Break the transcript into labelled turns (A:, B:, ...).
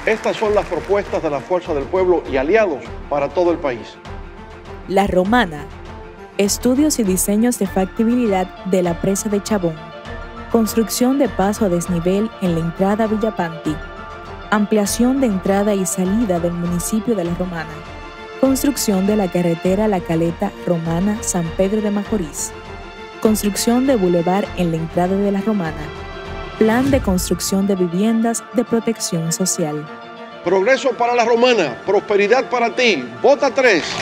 A: Estas son las propuestas de la Fuerza del Pueblo y aliados para todo el país.
B: La Romana. Estudios y diseños de factibilidad de la presa de Chabón. Construcción de paso a desnivel en la entrada a Villapanti. Ampliación de entrada y salida del municipio de La Romana. Construcción de la carretera La Caleta Romana San Pedro de Macorís. Construcción de bulevar en la entrada de La Romana. Plan de construcción de viviendas de protección social.
A: Progreso para La Romana, prosperidad para ti. Vota 3.